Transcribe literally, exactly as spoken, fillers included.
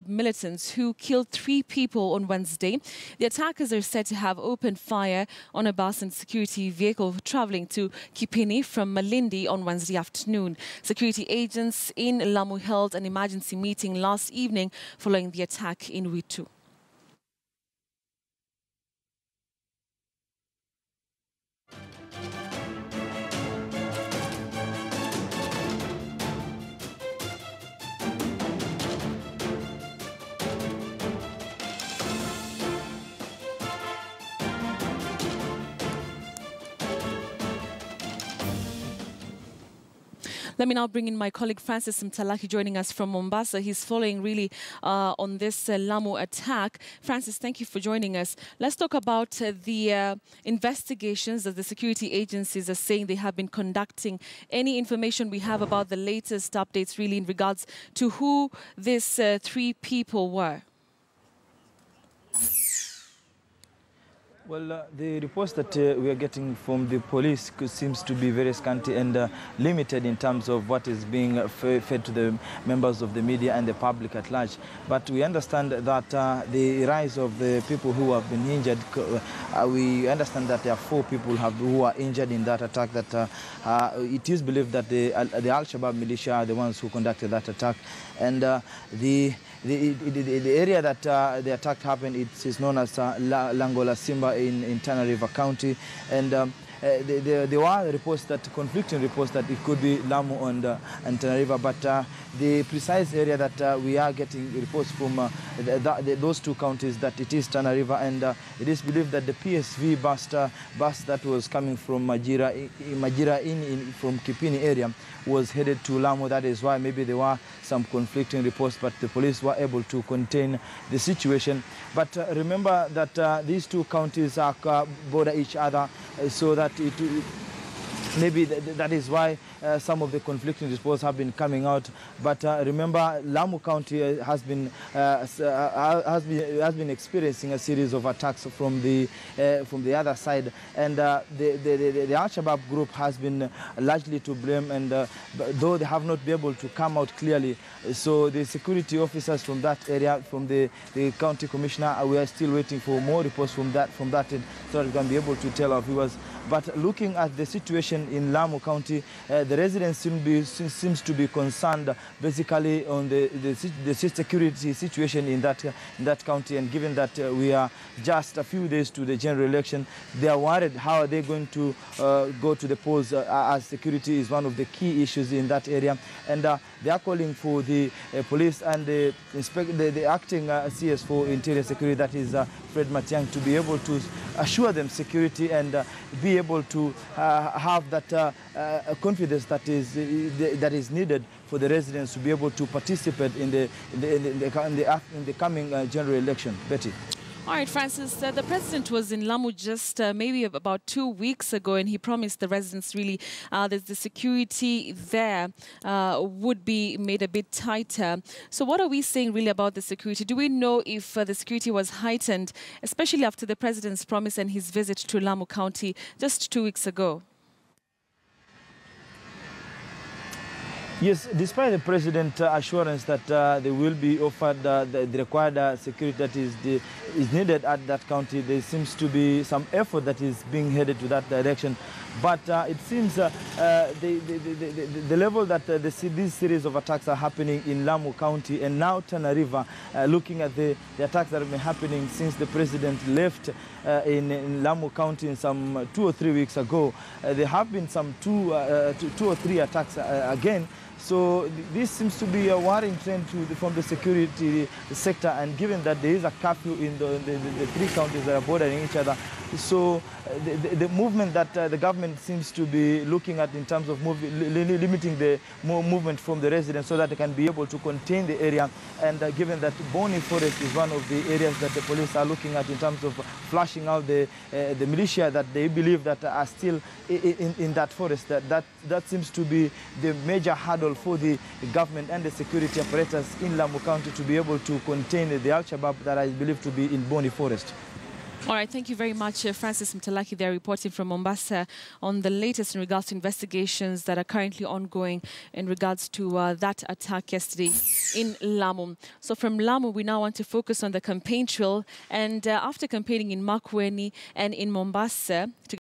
militants who killed three people on Wednesday. The attackers are said to have opened fire on a bus and security vehicle traveling to Kipini from Malindi on Wednesday afternoon. Security agents in Lamu held an emergency meeting last evening following the attack in Witu. Let me now bring in my colleague Francis Mtalaki joining us from Mombasa. He's following really uh, on this uh, Lamu attack. Francis, thank you for joining us. Let's talk about uh, the uh, investigations that the security agencies are saying they have been conducting. Any information we have about the latest updates really in regards to who these uh, three people were? Well, uh, the reports that uh, we are getting from the police seems to be very scanty and uh, limited in terms of what is being fed to the members of the media and the public at large. But we understand that uh, the rise of the people who have been injured, uh, we understand that there are four people have, who are injured in that attack. That uh, uh, it is believed that the, uh, the Alshabaab militia are the ones who conducted that attack. And uh, the The, the, the area that uh, the attack happened, it is known as uh, La, Langola Simba in, in Tana River County. And um, uh, the, the, there were reports that, conflicting reports that it could be Lamu and, uh, and Tana River. But uh, the precise area that uh, we are getting reports from uh, the, the, those two counties that it is Tana River. And uh, it is believed that the P S V bus, uh, bus that was coming from Majira, Majira in, in, from Kipini area was headed to Lamu. That is why maybe there were some conflicting reports, but the police were able to contain the situation. But uh, remember that uh, these two counties are uh, border each other, uh, so that it, maybe th that is why uh, some of the conflicting reports have been coming out. But uh, remember, Lamu County has been uh, has been has been experiencing a series of attacks from the uh, from the other side, and uh, the, the, the the Alshabaab group has been largely to blame. And uh, though they have not been able to come out clearly, so the security officers from that area, from the the county commissioner, we are still waiting for more reports from that from that end, so that we can be able to tell our viewers. But looking at the situation in Lamu County, uh, the residents seem be, seems to be concerned basically on the, the, the security situation in that, in that county. And given that uh, we are just a few days to the general election, they are worried how are they going to uh, go to the polls, uh, as security is one of the key issues in that area. And uh, they are calling for the uh, police and the, the, the acting uh, C S for Interior Security, that is uh, Fred Matiang, to be able to assure them security and uh, be able to uh, have that uh, uh, confidence that is uh, that is needed for the residents to be able to participate in the in the, in the, in the, in the, in the coming uh, general election. Betty. All right, Francis, uh, the president was in Lamu just uh, maybe about two weeks ago, and he promised the residents really uh, that the security there uh, would be made a bit tighter. So what are we saying really about the security? Do we know if uh, the security was heightened, especially after the president's promise and his visit to Lamu County just two weeks ago? Yes, despite the president's uh, assurance that uh, they will be offered uh, the, the required uh, security that is, the, is needed at that county, there seems to be some effort that is being headed to that direction. But uh, it seems uh, uh, the, the, the, the, the level that uh, the, this series of attacks are happening in Lamu County and now Tana River, uh, looking at the, the attacks that have been happening since the president left uh, in, in Lamu County in some uh, two or three weeks ago, uh, there have been some two, uh, two, two or three attacks uh, again. So this seems to be a worrying trend to the, from the security sector, and given that there is a curfew in the, the, the, the three counties that are bordering each other, so uh, the, the, the movement that uh, the government seems to be looking at in terms of move, li limiting the movement from the residents so that they can be able to contain the area, and uh, given that Boni Forest is one of the areas that the police are looking at in terms of flushing out the, uh, the militia that they believe that are still in, in, in that forest, that, that, that seems to be the major hurdle for the government and the security apparatus in Lamu County to be able to contain the Al-Shabaab that I believe to be in Boni Forest. All right, thank you very much, uh, Francis Mtalaki there reporting from Mombasa on the latest in regards to investigations that are currently ongoing in regards to uh, that attack yesterday in Lamu. So from Lamu, we now want to focus on the campaign trail. And uh, after campaigning in Makueni and in Mombasa,